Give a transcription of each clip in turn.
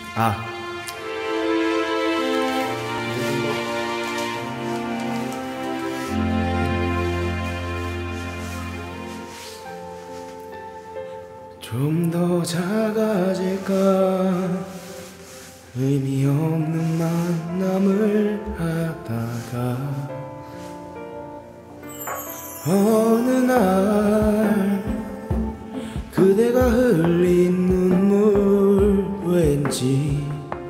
아. 좀 더 작아질까 의미 없는 만남을 하다가 어느 날 그대가 흘린 눈물 왠지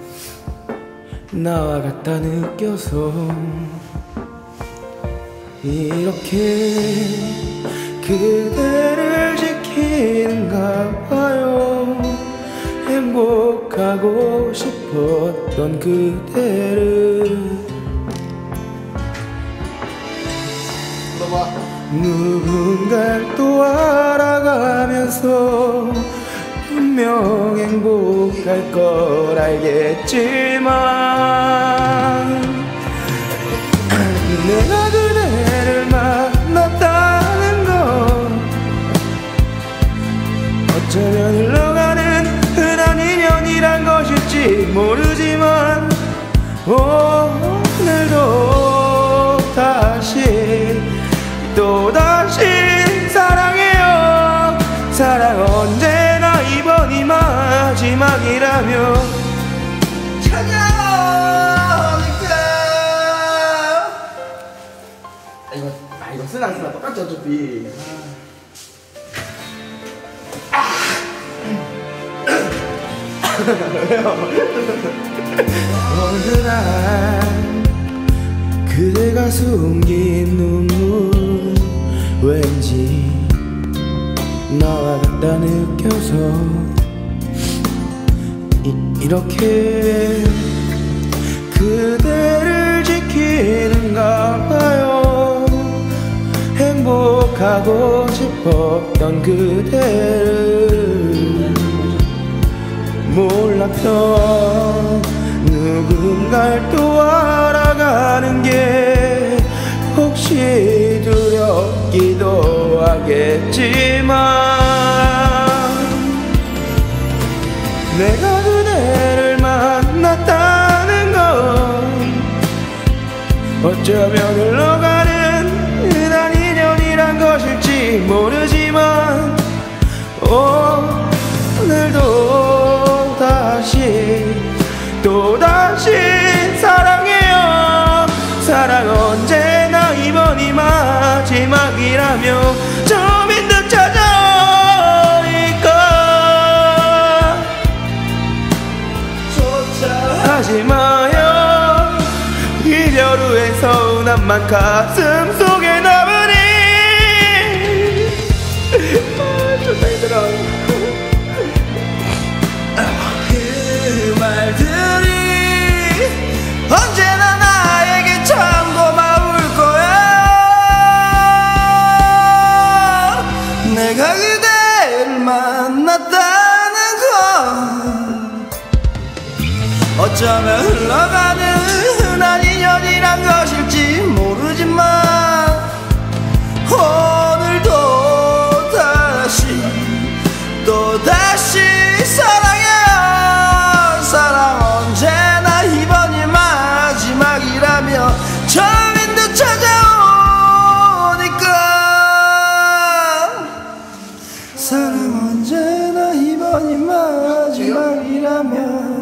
나와 같다 느껴서 이렇게 그대를 지키는가 봐요. 행복하고 싶었던 그대를 누군가를 또 알아가면서 분명 행복할 걸 알겠지만 내가 그대를 만났다는 건 어쩌면 흘러가는 흔한 인연이란 것일지 모르지만 오늘도 또다시 사랑해요. 사랑 언제나 이번이 마지막이라며 찾아오니까. 이거 쓰나 안 쓰나 똑같죠 어차피. 어느 날 그대가 숨긴 눈물 왠지 나와 같다 느껴서 이렇게 그대를 지키는가 봐요. 행복하고 싶었던 그대를 몰랐던 누군가를 또 알아가는 게 혹시 두렵기도 하겠지만 내가 그대를 만났다는 건 어쩌면 흘러가는 흔한 인연이란 것일지 모르지만 오늘도 또다시 사랑해요. 사랑 언제나 이번이 마지막이라며 처음인 듯 찾아오니까 하지 마요. 이별 후에 서운함만 가슴 속에 남으니 좋다 힘들어. 그 말들이 언제나 나에게 참 고마울 거야. 내가 그대를 만났다는 건 어쩌면 흘러가는 흔한 인연이란 것일지 모르지만 오늘도 또다시 사랑해요. 사랑 언제나 이번이 마지막이라며 처음인 듯 찾아오니까 사랑 언제나 이번이 마지막이라며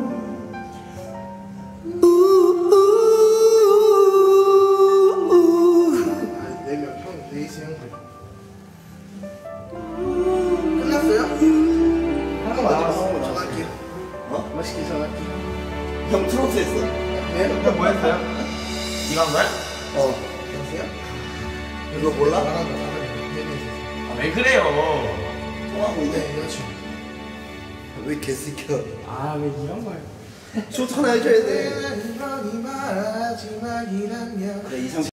맛있게 전화할게. 형 트로트 했어. 네? 형 뭐 했어요? 이거 한 거야? 여보세요? 이거 몰라? 아, 왜 그래요? 통화하고 있네. 여자친구. 왜 개새끼야? 아, 왜 이런 걸? 쇼트 하나 해줘야 돼. 이번이 마지막이라면. 그래, 이상